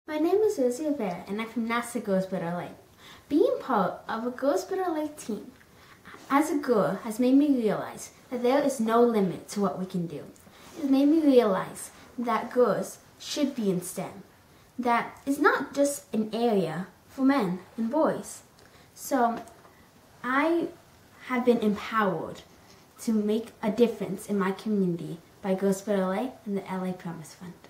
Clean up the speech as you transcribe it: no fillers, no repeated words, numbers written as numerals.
My name is Rosie Rivera and I'm from NASA GBLA. Being part of a GBLA team as a girl has made me realize that there is no limit to what we can do. It has made me realize that girls should be in STEM. That is not just an area for men and boys. So I have been empowered to make a difference in my community by GBLA and the LA Promise Fund.